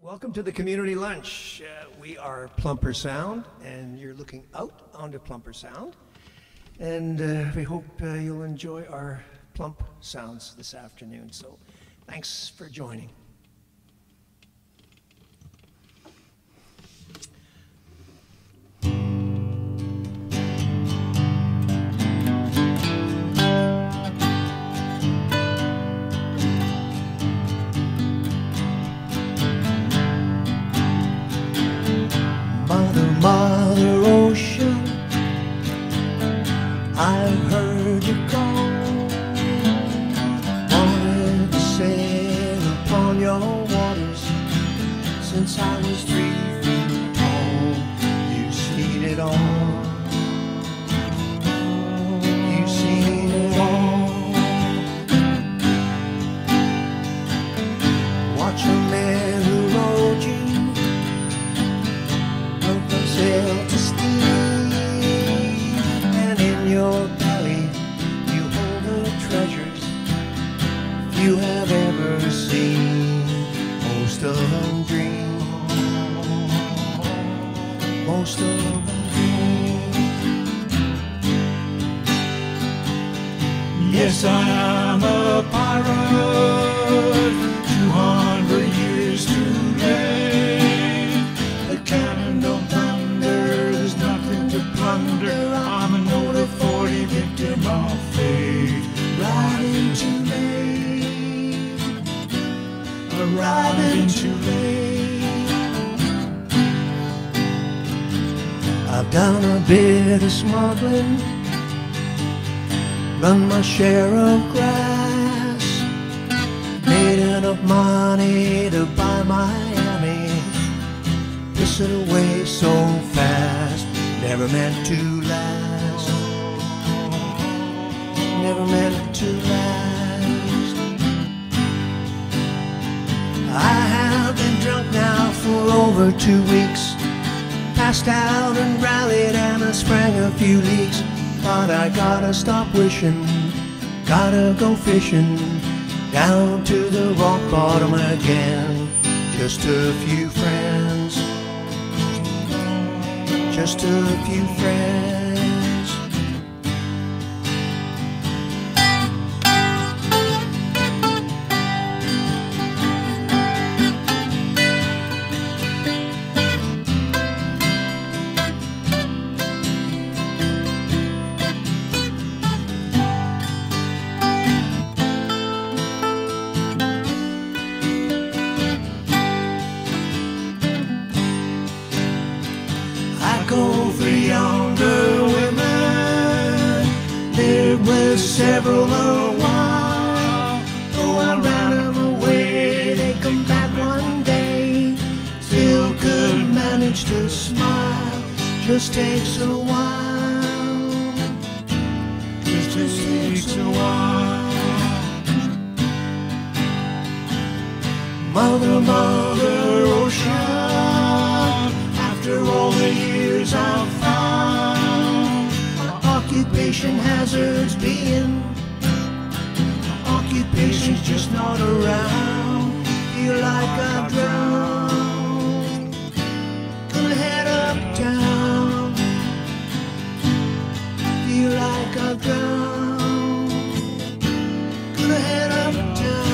Welcome to the community lunch. We are Plumper Sound, and you're looking out onto Plumper Sound. And we hope you'll enjoy our plump sounds this afternoon. So thanks for joining. Mother Ocean, I've heard you call. Wanted to sail upon your waters since I was 3 feet tall. You've seen it all. You've seen it all. Watch a man who rode you sail to steam, and in your belly you hold the treasures you have ever seen. Most of them dream, most of them dream. Yes, I am a pirate, 200 years too late. The cannon don't there's nothing to plunder. I'm an older 40 victim of fate. Riding too late, arriving too late. I've done a bit of smuggling, run my share of grass, made enough money to buy Miami. Piss it away so fast, never meant to last, never meant to last. I have been drunk now for over 2 weeks, passed out and rallied and I sprang a few leaks. But I gotta stop wishing, gotta go fishing, down to the rock bottom again. Just a few friends, just a few friends. Go for younger women, live with several a while. Though I ran them away, they come back one day, still could manage to smile. Just takes a while, just takes a while. Mother, Mother Ocean, after all the years I've found, my occupation hazards being, my occupation's just not around. Feel like I've drowned, gonna head uptown. Feel like I've drowned, gonna head uptown.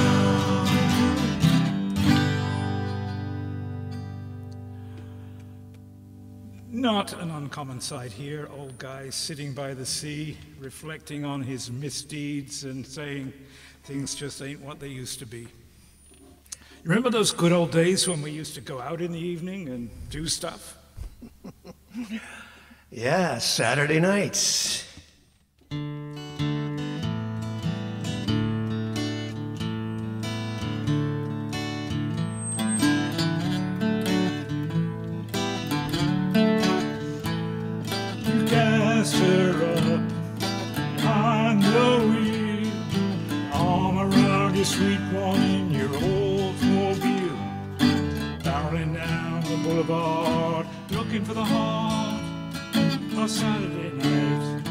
Not an uncommon sight here, old guy sitting by the sea, reflecting on his misdeeds and saying things just ain't what they used to be. You remember those good old days when we used to go out in the evening and do stuff? Yeah, Saturday nights. Her up behind the wheel, arm around your sweet one in your Oldsmobile, barreling down the boulevard, looking for the heart of Saturday night.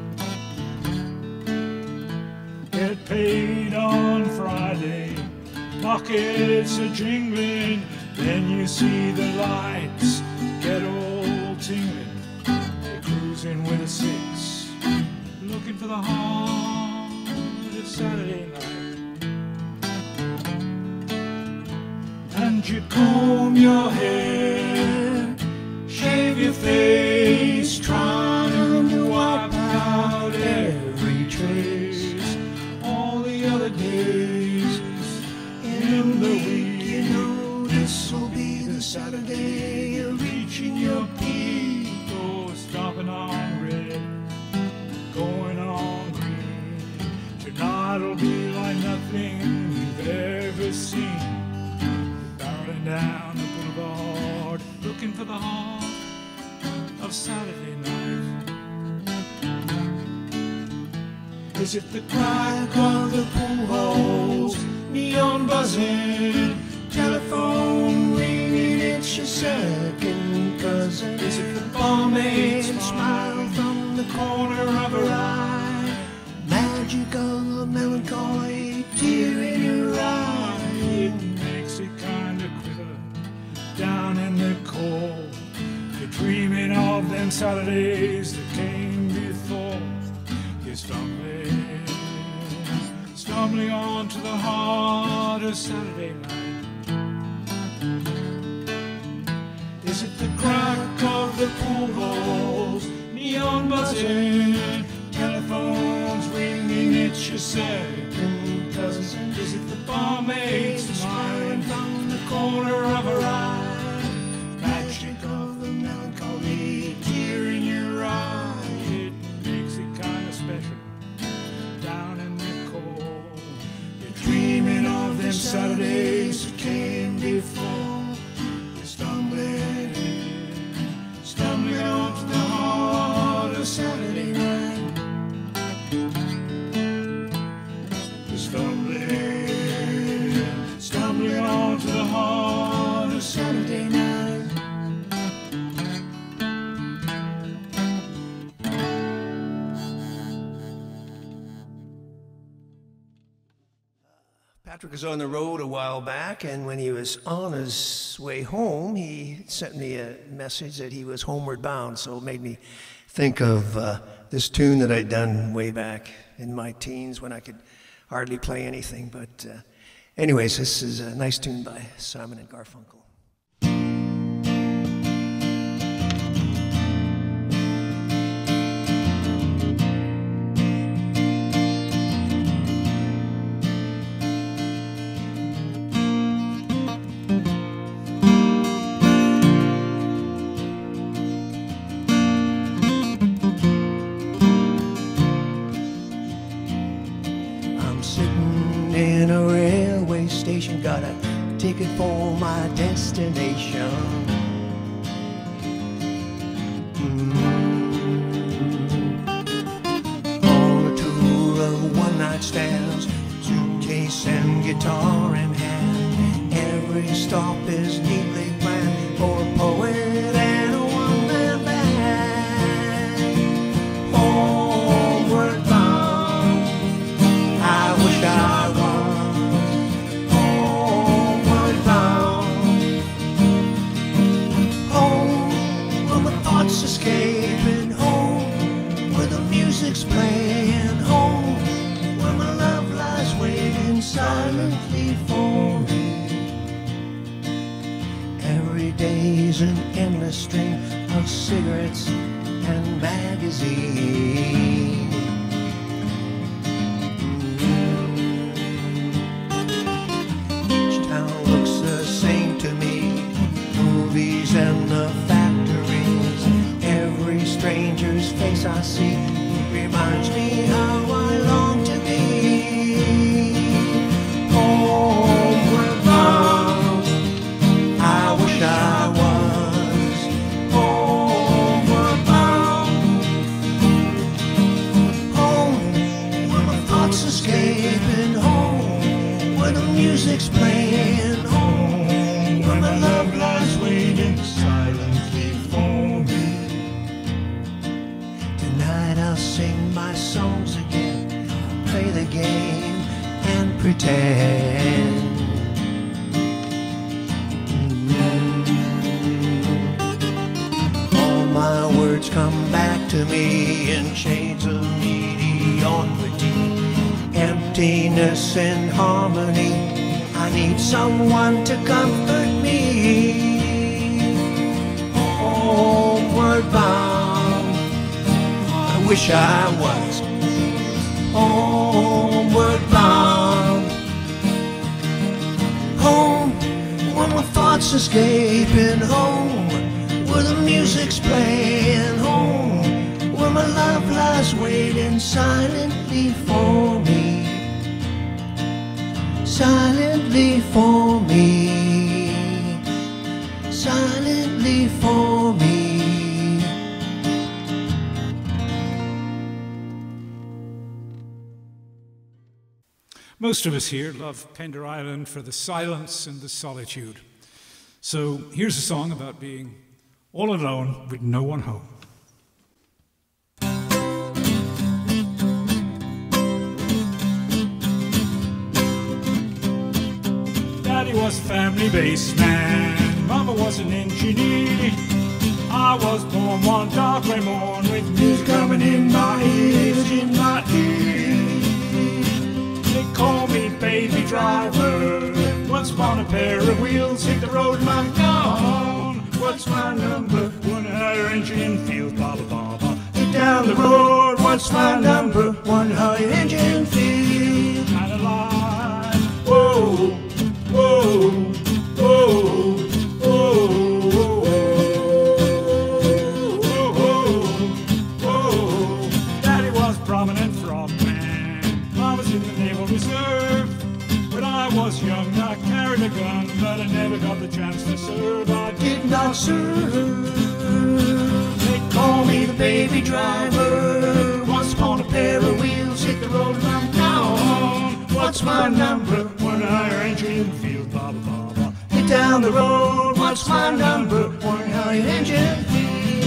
Get paid on Friday, pockets are jingling, Then you see the lights get all tingling. They're cruising with a 6, looking for the heart of Saturday night. And you comb your hair, shave your face, trying to wipe out every trace. All the other days in the week, you know this'll be the Saturday you're reaching your peak. Oh, stopping on red, going on green. Tonight'll be like nothing you've ever seen. Barreling down the boulevard, looking for the heart of Saturday night. Is it the crack of the pool halls, neon buzzing, telephone ringing, it's your second cousin? Is it the barmaid smile from the corner of her eye, magic of a melancholy tear in your eye? It makes it kind of quiver down in the cold. You're dreaming of them Saturdays that came before. You're stumbling onto the heart of Saturday night. Is it the crack of the pool halls, neon buzzing, telephones ringing, it's your second cousin? Is it the barmaid smiling from the corner of her eye, magic of the melancholy tear in your eye? It makes it kind of special down in the cold. You're dreaming of them Saturdays that came before. You're stumbling onto the heart of Saturday night. You're stumbling onto the heart of Saturday night. Patrick was on the road a while back, and when he was on his way home, he sent me a message that he was homeward bound, so it made me think of this tune that I'd done way back in my teens when I could hardly play anything. But anyways, this is a nice tune by Simon and Garfunkel. Got a ticket for my destination. On a tour of one-night stands, suitcase and guitar in hand. Every stop is neatly planned for a poet and a one-man band. Homeward bound, I wish I was. Escaping home, where the music's playing, home, where my love lies waiting silently for me. Every day's an endless stream of cigarettes and magazines. Each town looks the same to me, movies and the stranger's face I see reminds me how I long to be. Homeward bound, I wish I was. Homeward bound, home, where my thoughts escaping, home, where the music's playing, home, where my love lies waiting silently for me. I'll sing my songs again, play the game and pretend. come back to me in shades of mediocrity, emptiness and harmony. I need someone to comfort me. Homeward bound, I wish I was homeward bound. Home, where my thoughts escaping. Home, where the music's playing. Home, where my love lies waiting silently for me. Silently for me. Silently for me. Most of us here love Pender Island for the silence and the solitude. So here's a song about being all alone with no one home. Daddy was a family-based man, Mama was an engineer. I was born one dark gray morn with music coming in my ears, in my ears. They call me baby driver. Once upon a pair of wheels hit the road and I'm gone. What's my number? One higher engine field, ba ba ba ba. Get down the road. What's my number? One higher engine field. Kind of like whoa, whoa, whoa, whoa, whoa, whoa, whoa. Daddy was prominent frogman. I was in the Naval Reserve. When I was young, I carried a gun, but I never got the chance to serve. I did not serve. They call me the baby driver. Once upon a pair of wheels hit the road and I'm down. What's my number? One higher engine field, ba ba ba ba. Get down the road. What's my number? One higher engine field.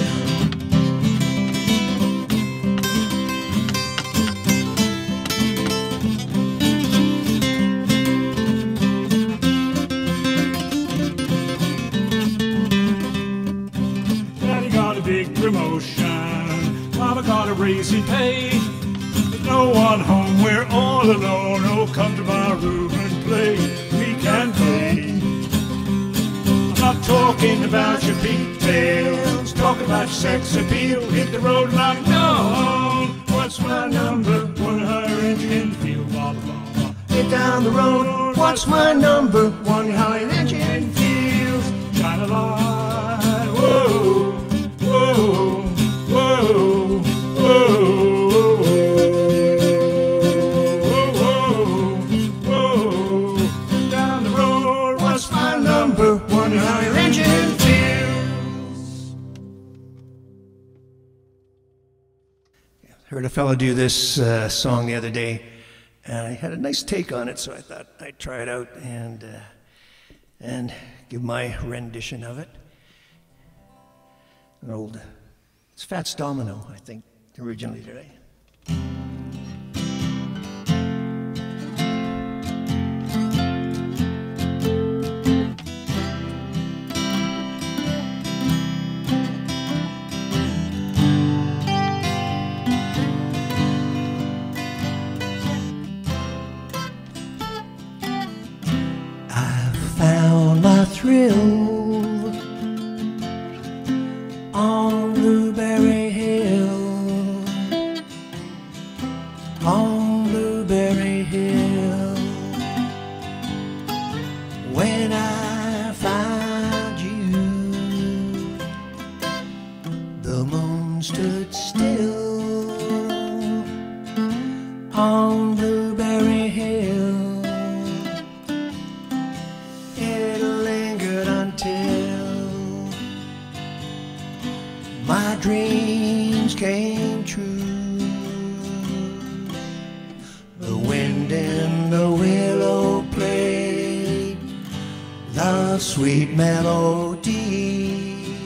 Big promotion, Mama got a raise in pay. There's no one home, we're all alone. Oh, come to my room and play, we can play. I'm not talking about your pigtails, talking about your sex appeal. Hit the road and I'm gone. What's my number? One higher engine field, blah, blah, blah. Get down the road. What's my number? One higher engine field. Kinda like, whoa. Whoa, whoa, whoa, whoa, whoa. Down the road, what's my number? One higher engine fields. Heard a fellow do this song the other day, and I had a nice take on it, so I thought I'd try it out and give my rendition of it. An old, it's Fats Domino, I think, originally today. I found my thrill on Blueberry Hill, on Blueberry Hill. When I found you, the moon stood still on Blueberry Hill. It lingered until my dreams came true. The wind in the willow played love's sweet melody,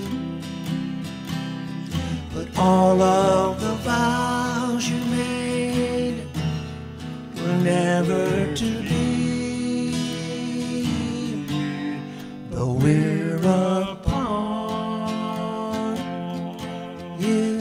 but all of the vows you made were never to be. Though we're apart, you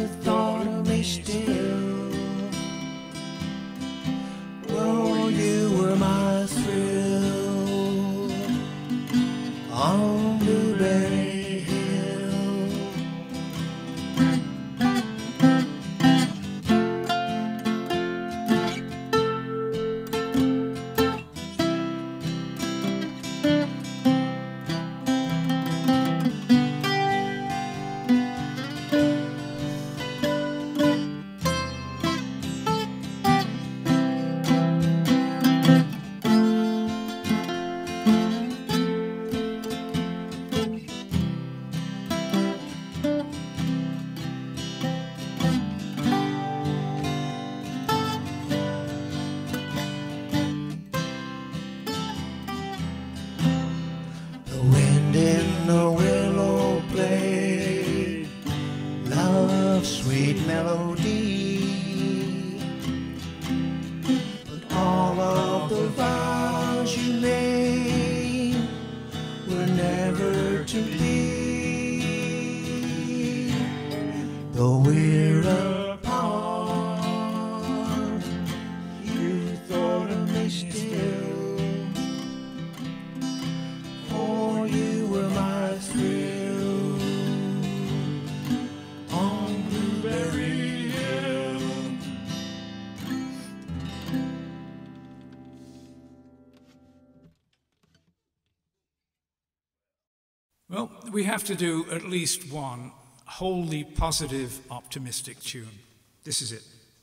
we have to do at least one wholly positive, optimistic tune. This is it.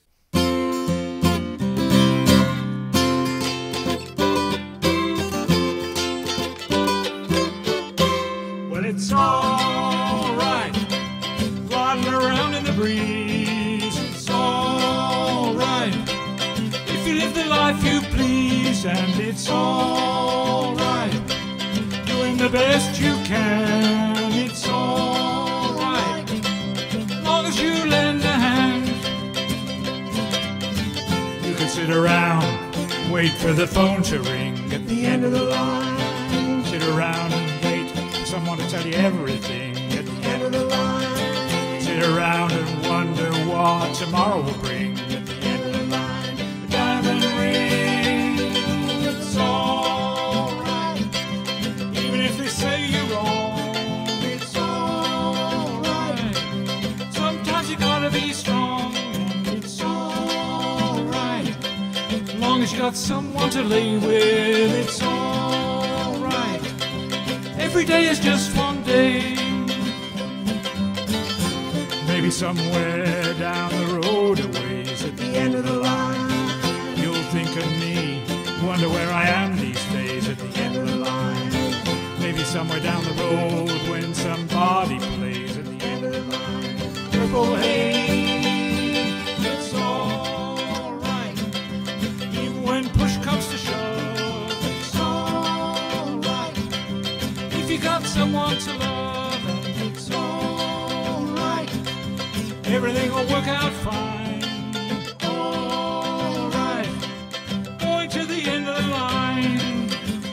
Well, it's all right, riding around in the breeze. It's all right if you live the life you please, and it's all right doing the best you can. It's all right, long as you lend a hand. You can sit around, wait for the phone to ring at the end of the line. Sit around and wait for someone to tell you everything at the end of the line. Sit around and wonder what tomorrow will bring at the end of the line. The diamond ring, it's all right, even if they say you're wrong. It's all right, sometimes you gotta be strong. It's all right, as long as you got someone to lay with. It's all right, every day is just one day. Maybe somewhere down the road a ways at the end of the line, you'll think of me, wonder where I am these days at the end of the line. Maybe somewhere down the road when somebody plays at the end of the line. Purple haze, it's all right, even when push comes to shove. It's all right if you got someone to love, and it's all right, everything will work out fine. All right, going to the end of the line.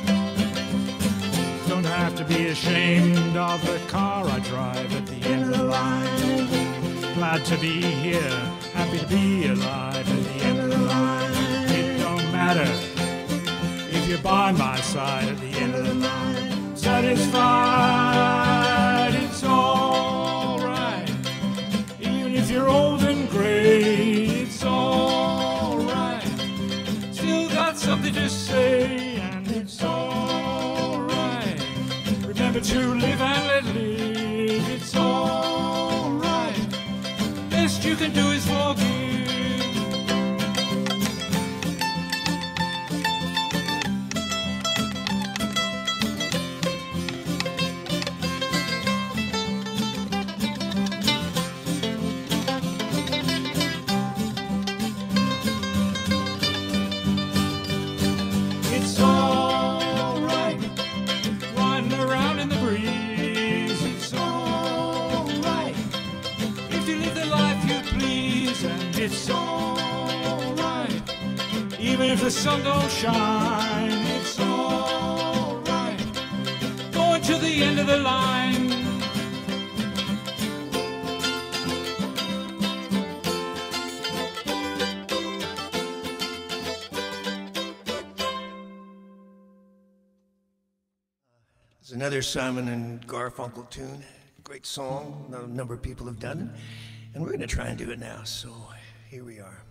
Don't have to be ashamed of the car I drive at the end of the line. Glad to be here, happy to be alive at the end of the line. It don't matter if you're by my side at the end of the line. Satisfied, it's all right, even if you're old and gray. It's all right, still got something to say, and it's all right. Remember to live and let live. It's all right, best you can do is forgive. It's all right, riding around in the breeze. It's all right if you live the life you please, and it's all right even if the sun don't shine. It's all right, going to the end of the line. It's another Simon and Garfunkel tune. Great song, a number of people have done it. And we're going to try and do it now, so here we are.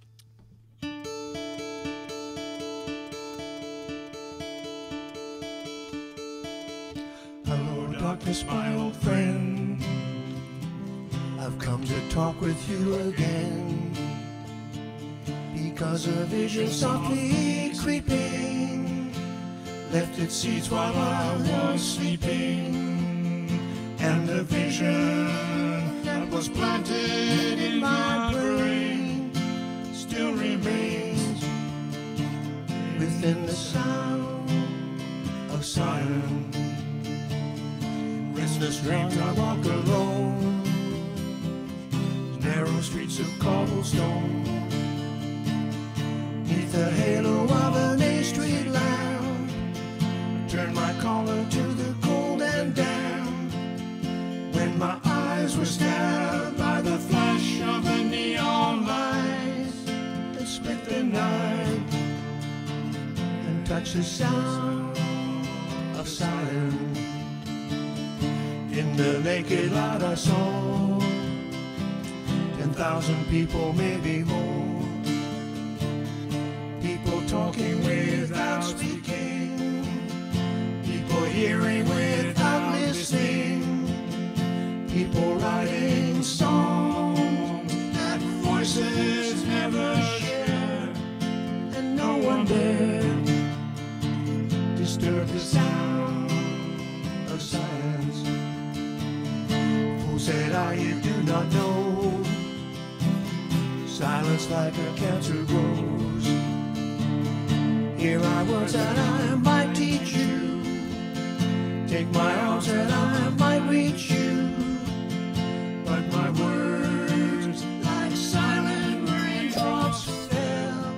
Hello, darkness, my old friend. I've come to talk with you again, because a vision softly creeping left its seeds while I was sleeping, and the vision that was planted in my brain still remains within the sound of silence. Restless dreams I walk alone, narrow streets of cobblestone, neath the halo of an A Street lamp. Turn my collar to the cold and damp, when my eyes were stabbed by the flash of the neon lights that split the night and touched the sound of silence. In the naked light I saw 10,000 people, maybe more, people talking without speaking, people hearing without listening, just like a cancer grows. Here I was that I might teach you, take my arms that I might reach you, but my words like silent raindrops fell,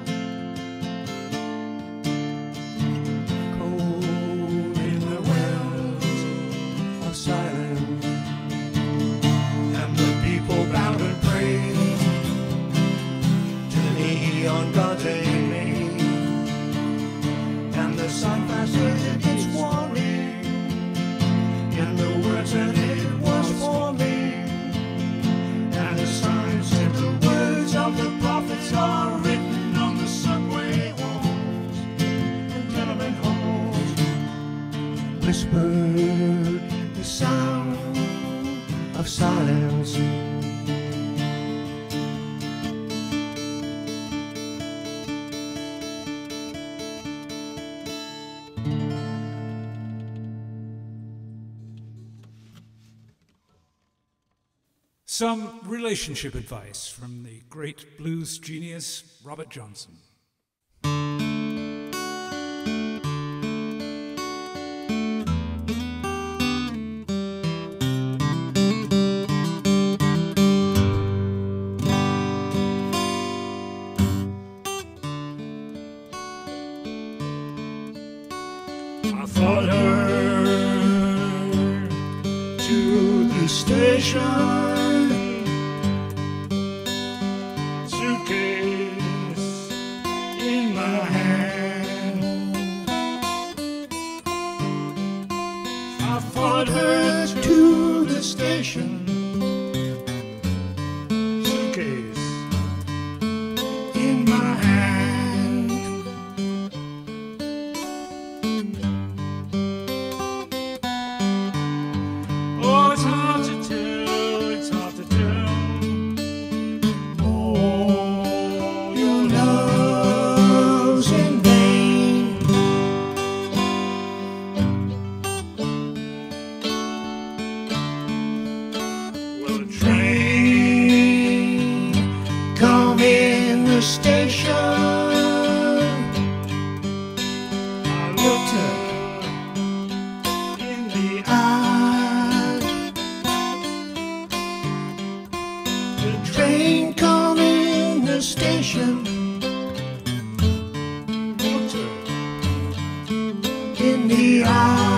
cold in the wells of silence. And the people bowed and prayed to the neon gods they made, and the sun flashed with its warning in the words that it was forming, and the signs and the words of the prophets are written on the subway walls and tenement halls. Whispered the sound of silence. Some relationship advice from the great blues genius Robert Johnson. I followed her to the station, suitcase in my hand. I followed her to the station, suitcase in my hand. Oh, it's hard to tell, it's hard to tell. Oh, your love's in vain. Well, the train come in the station. I looked her in the eye. The train come in the station. Looked her in the eye.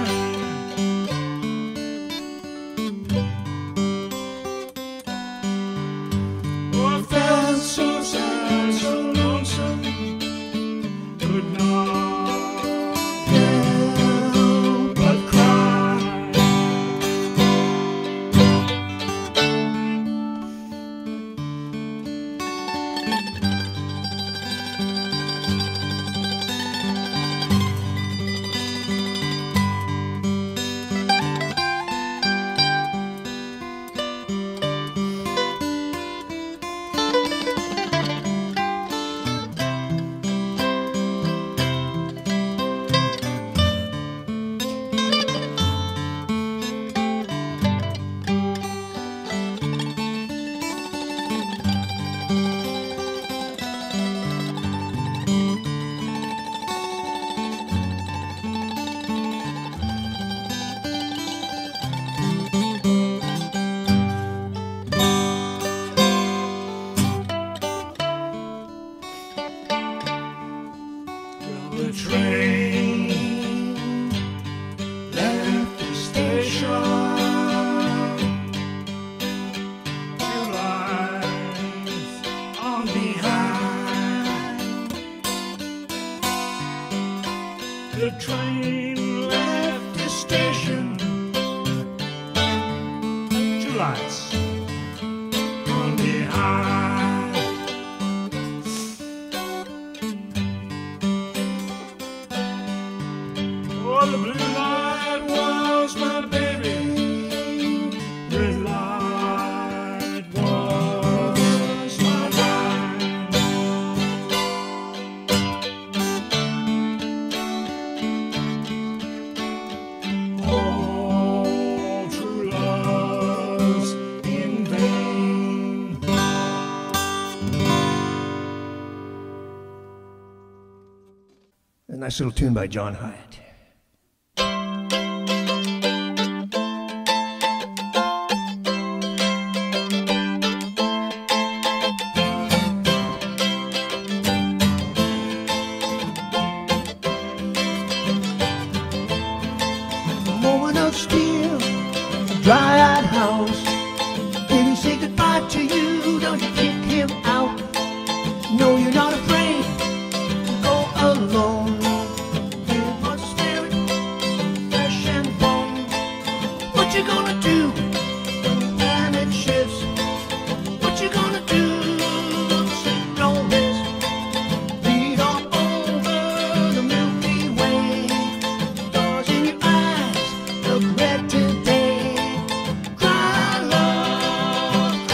Oh, I felt so sad, so lonesome, could not help but cry. The train left the station. Two lines on behind. The train left the station. Two lights on behind. Oh, the blue light was my baby. Red light was my life. Oh, true love's in vain. A nice little tune by John Hyatt. Moment of steel, dry-eyed house. Did he say goodbye to you? Don't you kick him out? No, you're not afraid to go alone. Feel my spirit, flesh and bone. What you gonna do when the planet shifts? What you gonna do? Sleep, don't rest. Lead on over the Milky Way. Stars in your eyes look red today. Cry love,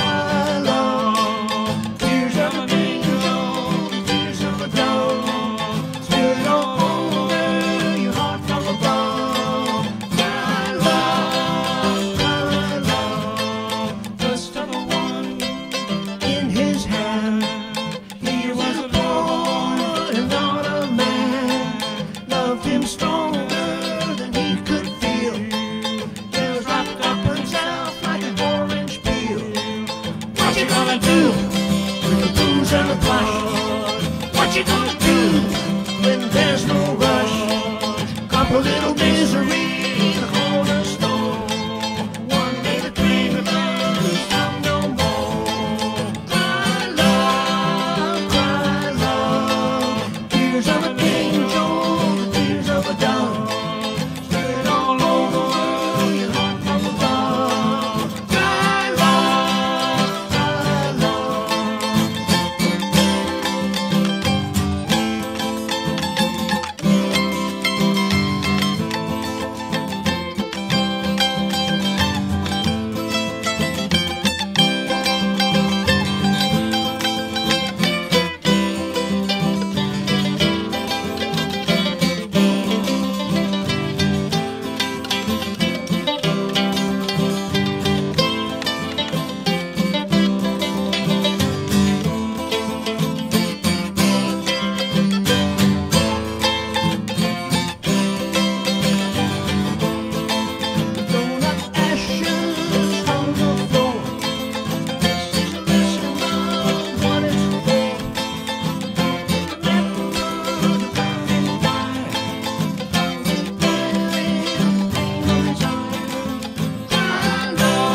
tears of an angel, tears of a dove. Spill it all over your heart from above. Cry love, just of a one in his hand. He was a boy and not a man. Loved him stronger than he could feel. He was wrapped up himself like an orange peel. What you gonna do with the booze and the flush? What you gonna do when there's no rush? Cup a little misery, the cornerstone. One day the dream of love come no more. Cry love, tears of an angel, tears of a dove. Spill it all over your heart from above. Cry love, cry love. Thrown up ashes on the floor. This is a lesson of what it's for. Remember the burning fire, the pain of his eyes. Cry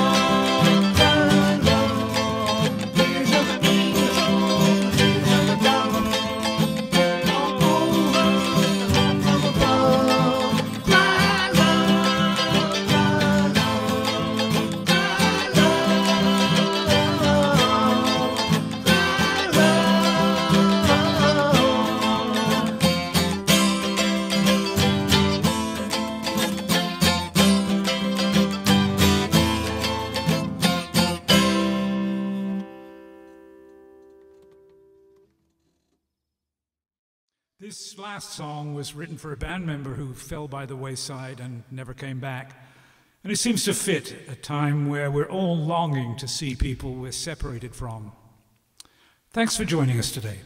love, tears of an angel, tears of a dove. All over the heart from above. Cry love, cry love, cry This last song was written for a band member who fell by the wayside and never came back. And it seems to fit a time where we're all longing to see people we're separated from. Thanks for joining us today.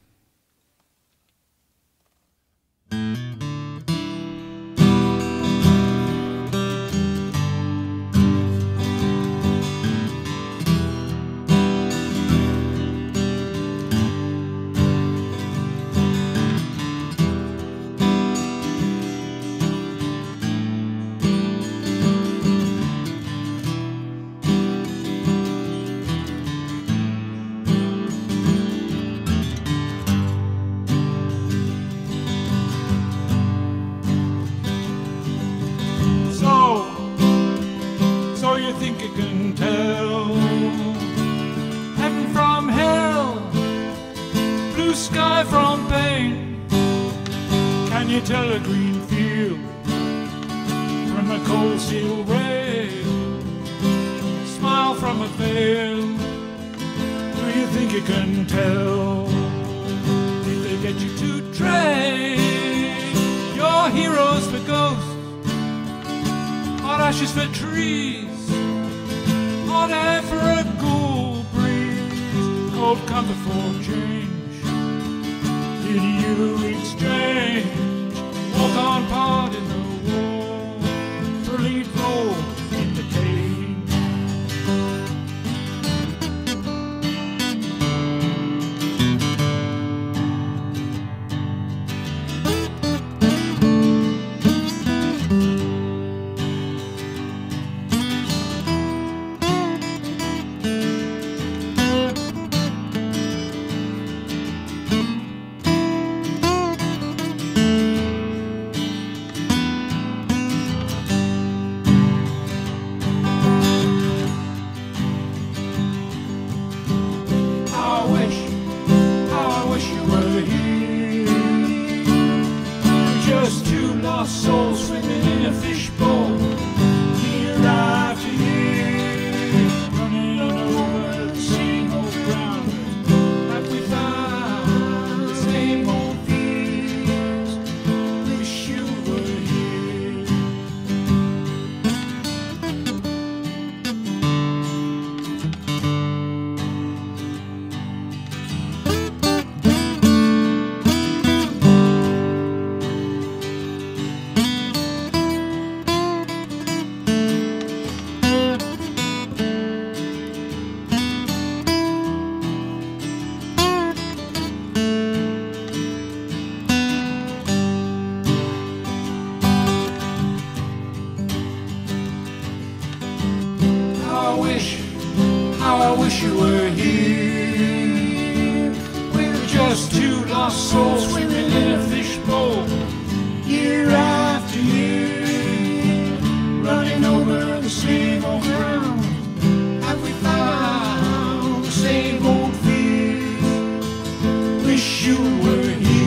So you think you can tell heaven from hell, blue sky from pain? Can you tell a green field from a cold steel rail, smile from a veil? Do you think you can tell if they get you to trade your heroes for ghosts, hot ashes for trees, hot air for a cool breeze, cold comfort for change? with you it's strange. Walk on part in the war, for lead role in the cage. How I wish you were here. We're just two lost souls swimming in a fishbowl, year after year, running over the same old ground. Have we found the same old fears? Wish you were here. How I wish you were here. We're just two lost souls swimming in a fishbowl, year after year, running over the same old ground. Have we found the same old fear? Wish you were here.